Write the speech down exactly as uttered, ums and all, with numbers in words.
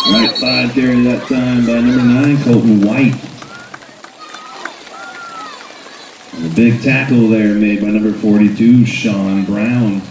Right side carry that time by number nine, Colton White. And a big tackle there made by number forty-two, Sean Brown.